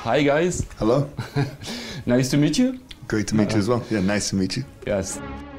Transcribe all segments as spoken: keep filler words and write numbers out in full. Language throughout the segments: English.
Hi guys. Hello. Nice to meet you. Great to meet uh, you as well. Yeah, nice to meet you. Yes.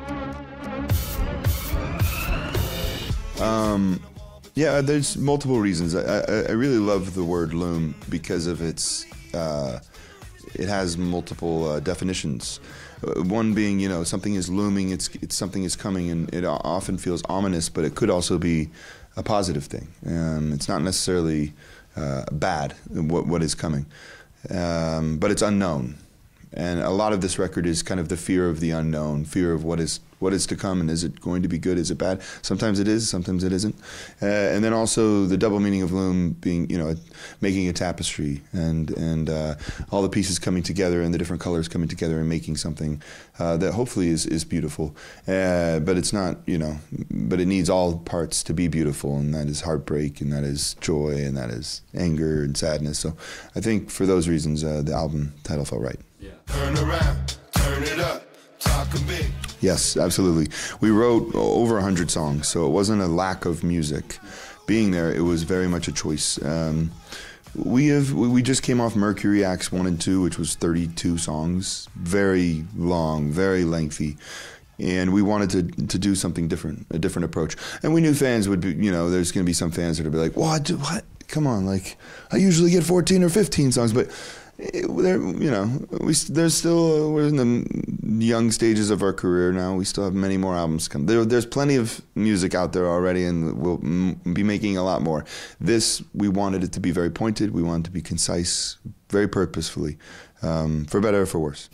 Um, yeah, there's multiple reasons. I, I, I really love the word loom because of its, uh, it has multiple uh, definitions. Uh, one being, you know, something is looming, it's, it's something is coming, and it often feels ominous, but it could also be a positive thing. Um, it's not necessarily uh, bad, what, what is coming, um, but it's unknown. And a lot of this record is kind of the fear of the unknown, fear of what is what is to come, and is it going to be good, is it bad? Sometimes it is, sometimes it isn't. Uh, and then also the double meaning of loom being, you know, making a tapestry, and and uh, all the pieces coming together and the different colors coming together and making something uh, that hopefully is, is beautiful. Uh, but it's not, you know, but it needs all parts to be beautiful, and that is heartbreak, and that is joy, and that is anger and sadness. So I think for those reasons, uh, the album title felt right. Yeah. Turn around, turn it up, talk a bit. Yes, absolutely. We wrote over a hundred songs, so it wasn't a lack of music being there. It was very much a choice. Um, we have we just came off Mercury Acts one and two, which was thirty-two songs, very long, very lengthy. And we wanted to to do something different, a different approach. And we knew fans would be, you know, there's going to be some fans that would be like, what, what? Come on, like, I usually get fourteen or fifteen songs, but It, there, you know, we there's still uh, we're in the young stages of our career now. We still have many more albums come. There, there's plenty of music out there already, and we'll m be making a lot more. This, we wanted it to be very pointed. We wanted it to be concise, very purposefully, um, for better or for worse.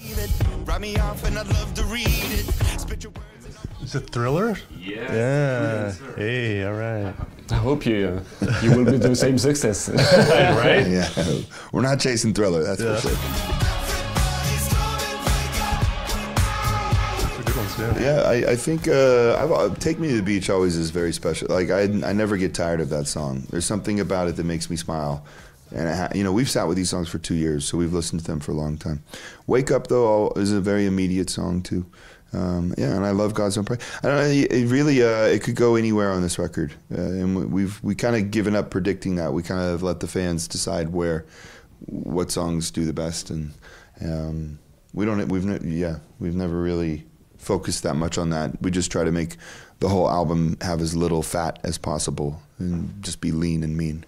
Is it Thriller? Yeah. Yeah. Hey, all right. I hope you uh, you will be the same success. Right? Yeah, we're not chasing Thriller, that's Yeah. for sure. Good ones, yeah. Yeah, I, I think uh, I've, uh, Take Me to the Beach always is very special. Like, I, I never get tired of that song. There's something about it that makes me smile. And, it ha you know, we've sat with these songs for two years, so we've listened to them for a long time. Wake Up, though, is a very immediate song, too. Um, yeah, and I love God's Own Prey. I don't know, it really, uh, it could go anywhere on this record. Uh, and we've we kind of given up predicting that. We kind of let the fans decide where, what songs do the best. And um, we don't, we've, ne yeah, we've never really focused that much on that. We just try to make the whole album have as little fat as possible and just be lean and mean.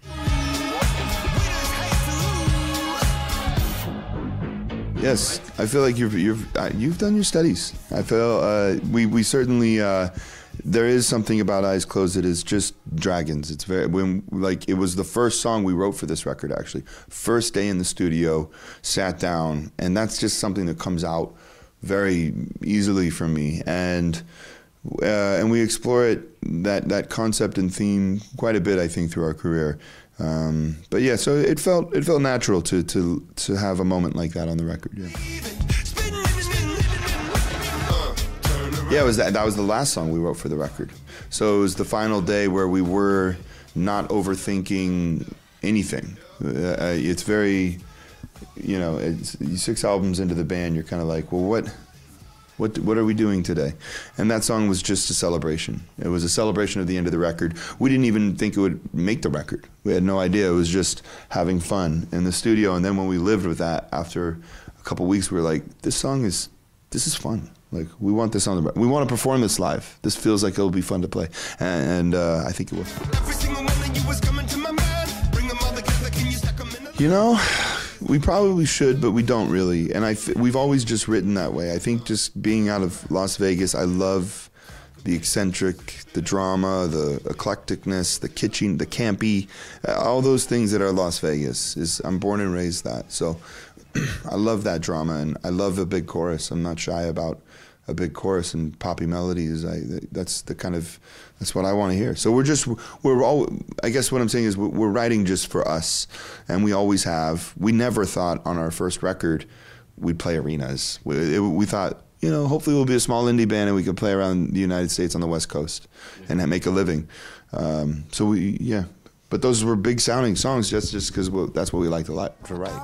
Yes, I feel like you've you've uh, you've done your studies. I feel uh, we we certainly uh, there is something about Eyes Closed that is just dragons. It's very when like it was the first song we wrote for this record actually. First day in the studio, sat down, and that's just something that comes out very easily from me. And uh, and we explore it that that concept and theme quite a bit, I think, through our career. Um, but yeah, so it felt it felt natural to to to have a moment like that on the record. Yeah, yeah, it was that that was the last song we wrote for the record. So it was the final day where we were not overthinking anything. Uh, it's very, you know, it's six albums into the band. You're kind of like, well, what? What, what are we doing today? And that song was just a celebration. It was a celebration of the end of the record. We didn't even think it would make the record. We had no idea. It was just having fun in the studio. And then when we lived with that, after a couple weeks, we were like, this song is, this is fun. Like, we want this on the record. We want to perform this live. This feels like it'll be fun to play. And, and uh, I think it was. You know, we probably should, but we don't really. And I f we've always just written that way. I think just being out of Las Vegas, I love the eccentric, the drama, the eclecticness, the kitschy, the campy, uh, all those things that are Las Vegas. Is I'm born and raised that. So I love that drama, and I love a big chorus. I'm not shy about a big chorus and poppy melodies. I, that's the kind of, that's what I want to hear. So we're just, we're all, I guess what I'm saying is we're, we're writing just for us, and we always have. We never thought on our first record we'd play arenas. We, it, we thought, you know, hopefully we'll be a small indie band and we can play around the United States on the West Coast and make a living. Um, so we, yeah. But those were big sounding songs just just because we'll, that's what we like to, like to write.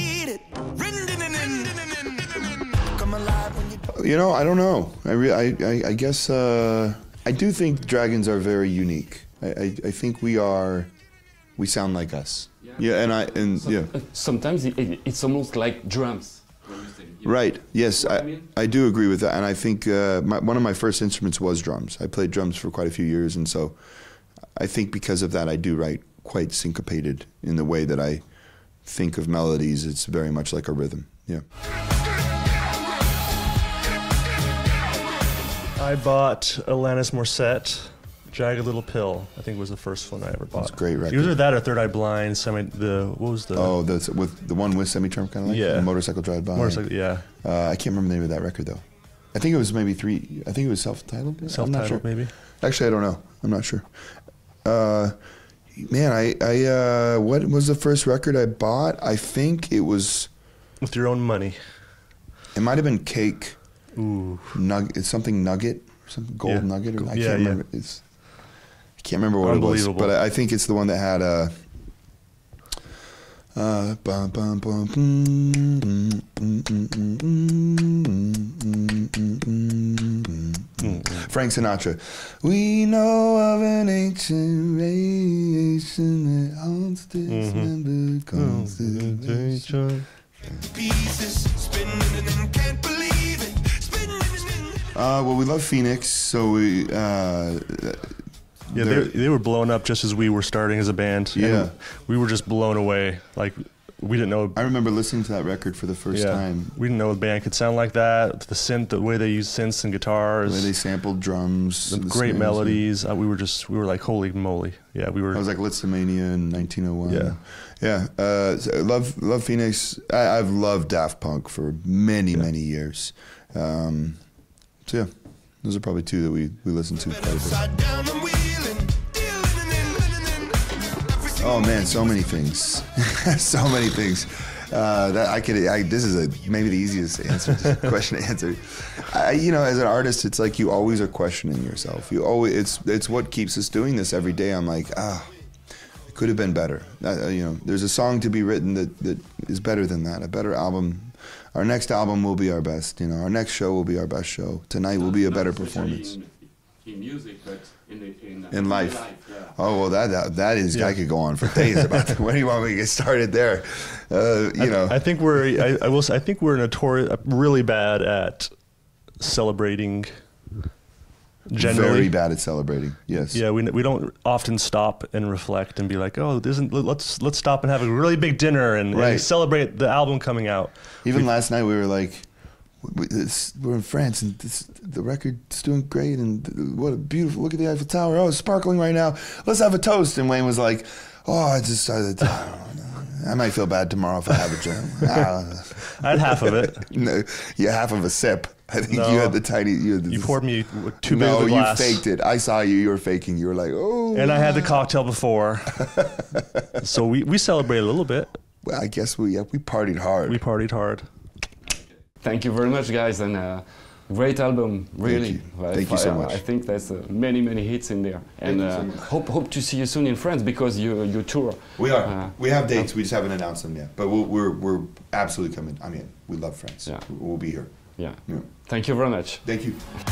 You know, I don't know. I, re I, I, I guess uh, I do think Dragons are very unique. I, I, I think we are, we sound like us. Yeah. Yeah, and I and yeah. Uh, Sometimes it, it- it's almost like drums. Right. Yes, what I I, mean? I do agree with that, and I think uh, my, one of my first instruments was drums. I played drums for quite a few years, and so I think because of that, I do write quite syncopated in the way that I think of melodies. It's very much like a rhythm. Yeah. I bought Alanis Morissette, Jagged Little Pill. I think was the first one I ever bought. That's a great record. Either that or Third Eye Blind. Semi. The what was the Oh, that's with the one with semi-trump kind of like Yeah. the motorcycle drive by. motorcycle? Yeah, Uh, I can't remember the name of that record though. I think it was maybe three. I think it was self-titled. I'm not self-titled sure. maybe. Actually, I don't know. I'm not sure. Uh, man, I, I uh, what was the first record I bought? I think it was. With your own money. It might have been Cake. Ooh. Nug. It's something Nugget. Something Gold Yeah. Nugget. Or, I Yeah, can't yeah. remember. It's. I can't remember what it was, Unbelievable. but I, I think it's the one that had uh. Uh, bum, bum, bum, mm, mm, mm, mm, mm, mm, mm, mm, mm, mm. Frank Sinatra. We know of an ancient radiation that haunts dismembered constellation. Pieces spinning and can't believe it. Spinning and spinning. Uh, well, we love Phoenix, so we. Uh, Yeah, they're- they, they were blown up just as we were starting as a band. and Yeah. we were just blown away. Like we didn't know. I remember listening to that record for the first yeah, time. we didn't know a band could sound like that. The synth, the way they use synths and The guitars, way they sampled drums, the the great snares. melodies. Uh, we were just, we were like, holy moly! Yeah, we were. I was like Litzomania in nineteen oh one. Yeah. yeah. Uh, so I love love Phoenix. I, I've loved Daft Punk for many many years. Um, so yeah, those are probably two that we we listen to quite a bit. Upside down and wheeling, dealing and then winning and every single Oh man, so many things, so many things. Uh, that I could. I, this is a maybe the easiest answer question to answer. I, you know, as an artist, it's like you always are questioning yourself. You always. It's it's what keeps us doing this every day. I'm like, ah, it could have been better. Uh, you know, there's a song to be written that that is better than that. A better album. Our next album will be our best. You know, our next show will be our best show. Tonight will be a better performance. In, in music, but in, the, in, uh, In life. yeah. Oh well, that that, that is. Yeah. I could go on for days about that. When do you want me to get started there? Uh, you I, know, I think we're. I, I will. Say, I think we're notorious, really bad at celebrating. Generally, very bad at celebrating. Yes. Yeah, we we don't often stop and reflect and be like, oh, isn't let's let's stop and have a really big dinner and, and Right. celebrate the album coming out. Even last night we were like, we, this, we're in France and this, the record's doing great and what a beautiful look at the Eiffel Tower. Oh, it's sparkling right now. Let's have a toast. And Wayne was like, oh, I just I, I don't know. I might feel bad tomorrow if I have a drink. I don't know. I had half of it. No, yeah, half of a sip. I think No. you had the tiny. You, had the, You poured me too big no, of a glass. you faked it. I saw you. You were faking. You were like, oh. And I had the cocktail before, so we, we celebrated a little bit. Well, I guess we yeah, we partied hard. We partied hard. Thank you very much, guys, and uh, great album, really. you. I- Thank you so I- much. I think there's uh, many, many hits in there, and you uh, so much. hope hope to see you soon in France because you you tour. We are. Uh, we have dates. We just haven't announced them yet. But we'll, we're we're absolutely coming. I mean, we love France. Yeah. We'll be here. Yeah. Yeah. Thank you very much. Thank you.